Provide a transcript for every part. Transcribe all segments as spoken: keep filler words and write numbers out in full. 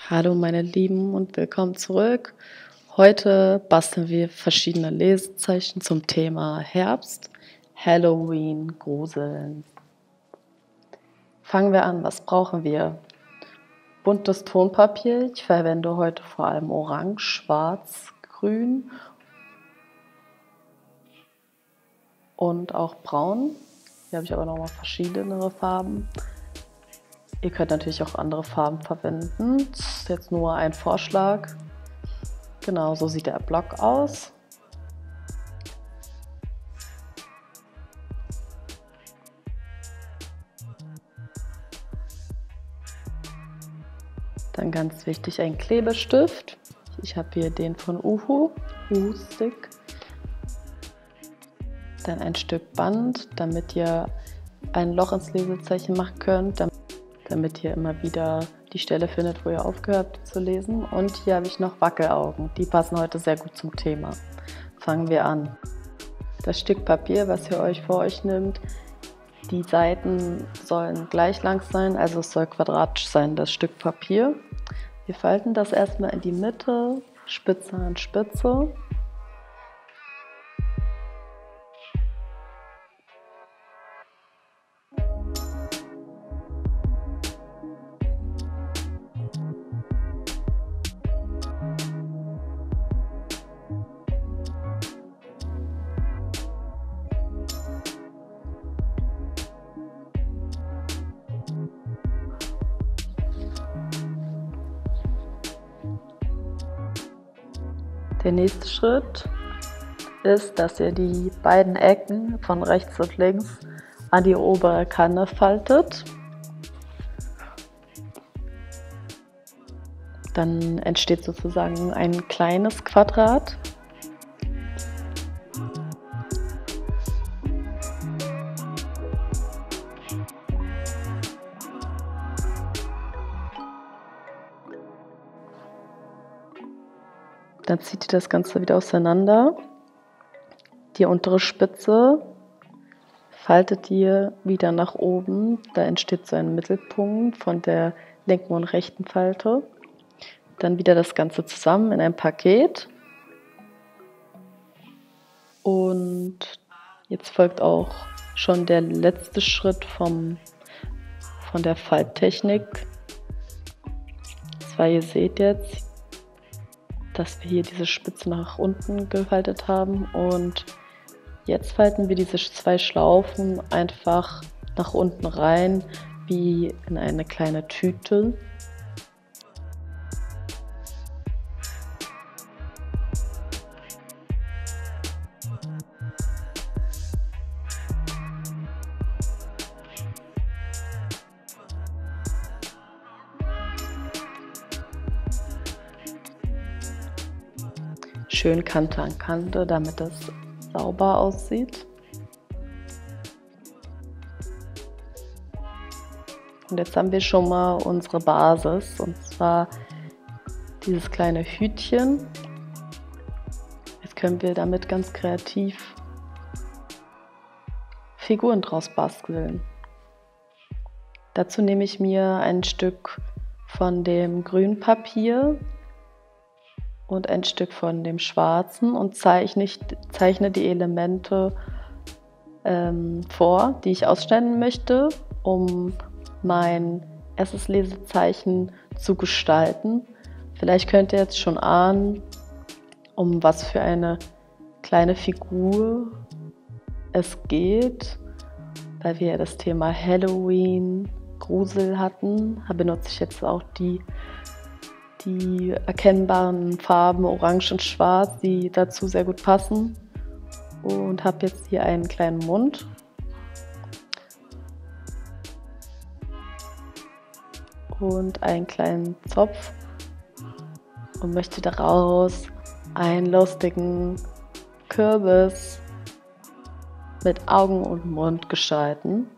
Hallo meine Lieben und willkommen zurück. Heute basteln wir verschiedene Lesezeichen zum Thema Herbst, Halloween, Gruseln. Fangen wir an, was brauchen wir? Buntes Tonpapier, ich verwende heute vor allem Orange, Schwarz, Grün und auch Braun. Hier habe ich aber nochmal verschiedene Farben. Ihr könnt natürlich auch andere Farben verwenden. Das ist jetzt nur ein Vorschlag. Genau, so sieht der Block aus. Dann ganz wichtig ein Klebestift. Ich habe hier den von Uhu, Uhu Stick. Dann ein Stück Band, damit ihr ein Loch ins Lesezeichen machen könnt, damit ihr immer wieder die Stelle findet, wo ihr aufgehört habt zu lesen. Und hier habe ich noch Wackelaugen, die passen heute sehr gut zum Thema. Fangen wir an. Das Stück Papier, was ihr euch vor euch nehmt, die Seiten sollen gleich lang sein, also es soll quadratisch sein, das Stück Papier. Wir falten das erstmal in die Mitte, Spitze an Spitze. Der nächste Schritt ist, dass ihr die beiden Ecken von rechts und links an die obere Kanne faltet. Dann entsteht sozusagen ein kleines Quadrat. Dann zieht ihr das Ganze wieder auseinander. Die untere Spitze faltet ihr wieder nach oben. Da entsteht so ein Mittelpunkt von der linken und rechten Falte. Dann wieder das Ganze zusammen in ein Paket. Und jetzt folgt auch schon der letzte Schritt vom, von der Falttechnik. Und zwar, ihr seht jetzt, dass wir hier diese Spitze nach unten gefaltet haben und jetzt falten wir diese zwei Schlaufen einfach nach unten rein, wie in eine kleine Tüte. Schön Kante an Kante, damit es sauber aussieht. Und jetzt haben wir schon mal unsere Basis, und zwar dieses kleine Hütchen. Jetzt können wir damit ganz kreativ Figuren draus basteln. Dazu nehme ich mir ein Stück von dem grünen Papier und ein Stück von dem schwarzen und zeichne, zeichne die Elemente ähm, vor, die ich ausschneiden möchte, um mein erstes Lesezeichen zu gestalten. Vielleicht könnt ihr jetzt schon ahnen, um was für eine kleine Figur es geht, weil wir ja das Thema Halloween, Grusel hatten. Da benutze ich jetzt auch die die erkennbaren Farben Orange und Schwarz, die dazu sehr gut passen. Und habe jetzt hier einen kleinen Mund. Und einen kleinen Zopf. Und möchte daraus einen lustigen Kürbis mit Augen und Mund gestalten.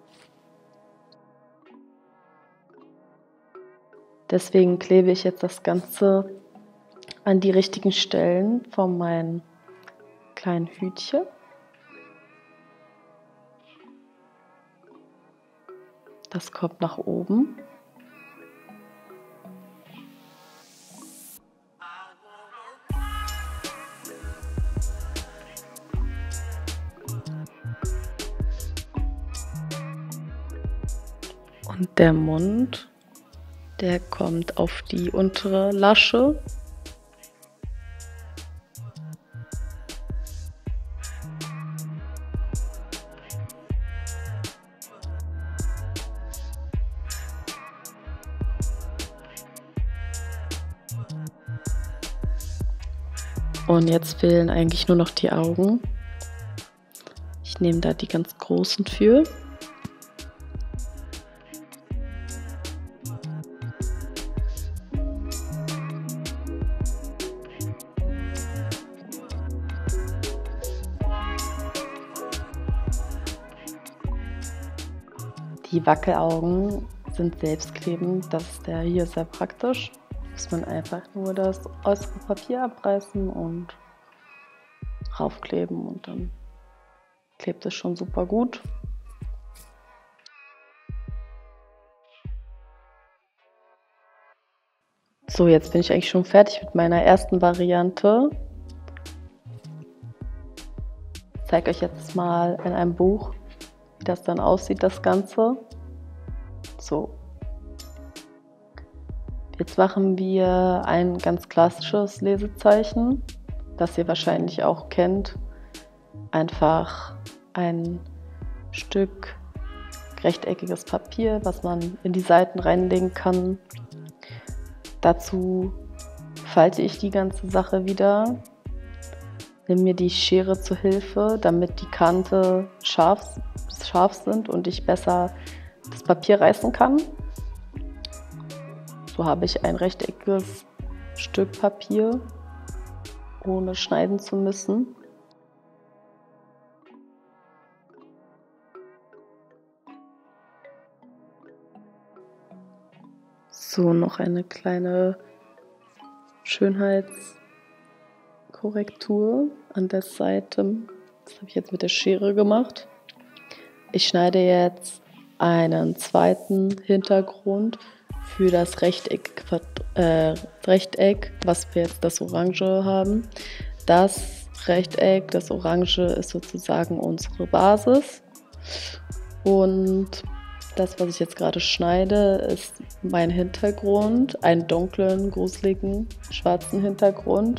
Deswegen klebe ich jetzt das Ganze an die richtigen Stellen von meinem kleinen Hütchen. Das kommt nach oben. Und der Mund, der kommt auf die untere Lasche. Und jetzt fehlen eigentlich nur noch die Augen. Ich nehme da die ganz großen für. Die Wackelaugen sind selbstklebend, das ist der hier sehr praktisch. Muss man einfach nur das äußere Papier abreißen und raufkleben und dann klebt es schon super gut. So, jetzt bin ich eigentlich schon fertig mit meiner ersten Variante. Ich zeige euch jetzt mal in einem Buch, wie das dann aussieht, das Ganze. So. Jetzt machen wir ein ganz klassisches Lesezeichen, das ihr wahrscheinlich auch kennt. Einfach ein Stück rechteckiges Papier, was man in die Seiten reinlegen kann. Dazu falte ich die ganze Sache wieder, nehme mir die Schere zur Hilfe, damit die Kante scharf, scharf sind und ich besser das Papier reißen kann. So habe ich ein rechteckiges Stück Papier, ohne schneiden zu müssen. So, noch eine kleine Schönheitskorrektur an der Seite. Das habe ich jetzt mit der Schere gemacht. Ich schneide jetzt einen zweiten Hintergrund für das Rechteck, äh, Rechteck, was wir jetzt das Orange haben. Das Rechteck, das Orange ist sozusagen unsere Basis. Und das, was ich jetzt gerade schneide, ist mein Hintergrund, einen dunklen, gruseligen, schwarzen Hintergrund.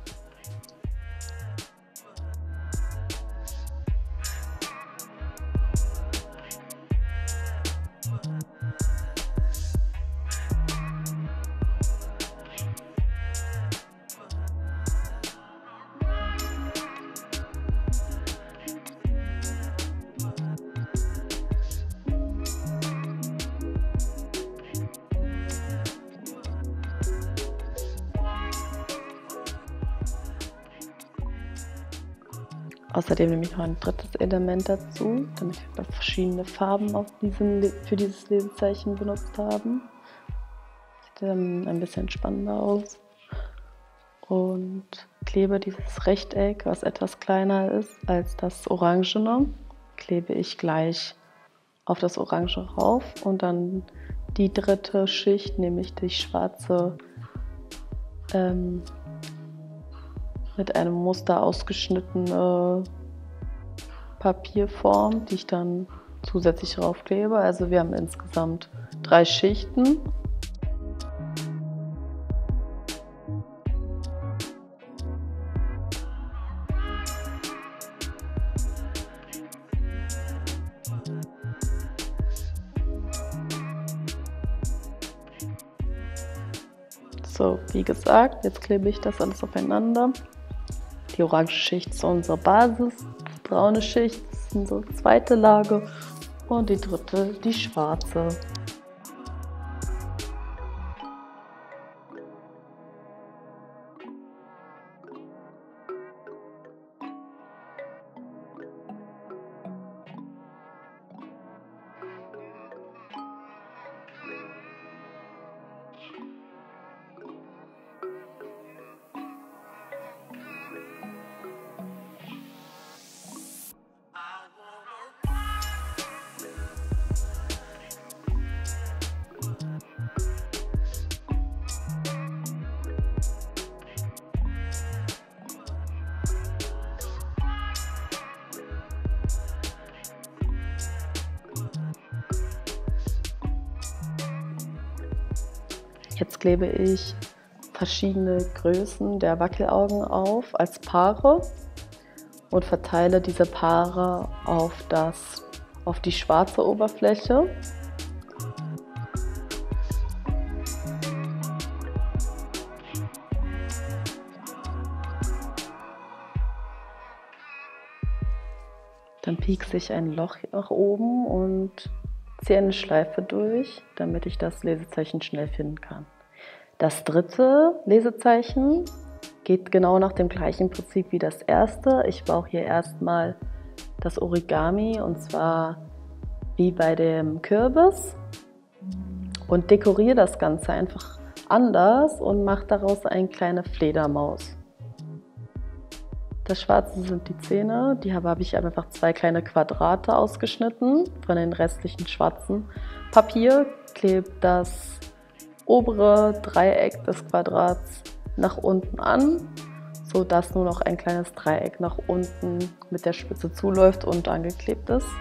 Außerdem nehme ich noch ein drittes Element dazu, damit wir verschiedene Farben auf diesem, für dieses Lesezeichen benutzt haben. Sieht dann ein bisschen spannender aus. Und klebe dieses Rechteck, was etwas kleiner ist als das Orangene, klebe ich gleich auf das Orange rauf. Und dann die dritte Schicht, nämlich die schwarze, ähm, mit einem Muster ausgeschnittene Papierform, die ich dann zusätzlich draufklebe. Also wir haben insgesamt drei Schichten. So, wie gesagt, jetzt klebe ich das alles aufeinander. Die orange Schicht ist unsere Basis, die braune Schicht ist unsere zweite Lage und die dritte die schwarze. Jetzt klebe ich verschiedene Größen der Wackelaugen auf als Paare und verteile diese Paare auf, das, auf die schwarze Oberfläche. Dann piekse ich ein Loch nach oben und ziehe eine Schleife durch, damit ich das Lesezeichen schnell finden kann. Das dritte Lesezeichen geht genau nach dem gleichen Prinzip wie das erste. Ich baue hier erstmal das Origami, und zwar wie bei dem Kürbis, und dekoriere das Ganze einfach anders und mache daraus eine kleine Fledermaus. Das Schwarze sind die Zähne, die habe, habe ich einfach zwei kleine Quadrate ausgeschnitten von den restlichen schwarzen Papier. Klebe das obere Dreieck des Quadrats nach unten an, sodass nur noch ein kleines Dreieck nach unten mit der Spitze zuläuft und angeklebt ist.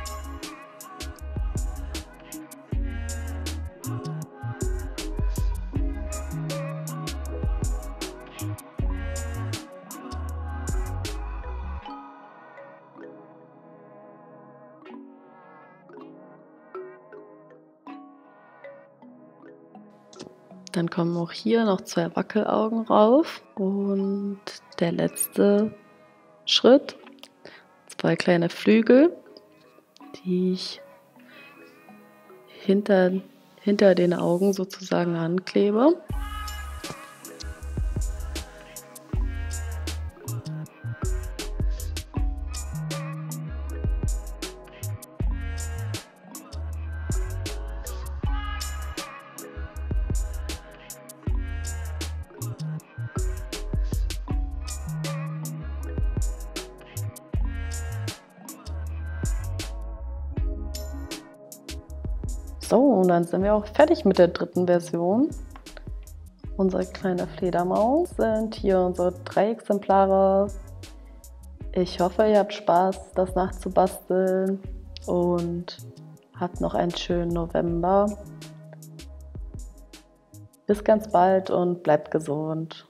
Dann kommen auch hier noch zwei Wackelaugen rauf und der letzte Schritt, zwei kleine Flügel, die ich hinter, hinter den Augen sozusagen anklebe. So, und dann sind wir auch fertig mit der dritten Version. Unsere kleine Fledermaus sind hier unsere drei Exemplare. Ich hoffe, ihr habt Spaß, das nachzubasteln und habt noch einen schönen November. Bis ganz bald und bleibt gesund.